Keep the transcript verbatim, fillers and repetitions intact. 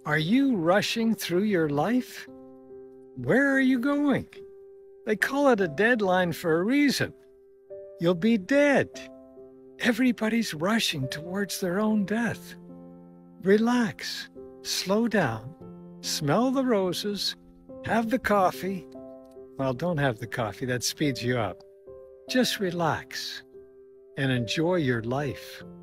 Are you rushing through your life? Where are you going? They call it a deadline for a reason. You'll be dead. Everybody's rushing towards their own death. Relax, slow down, smell the roses, have the coffee. Well, don't have the coffee, that speeds you up. Just relax and enjoy your life.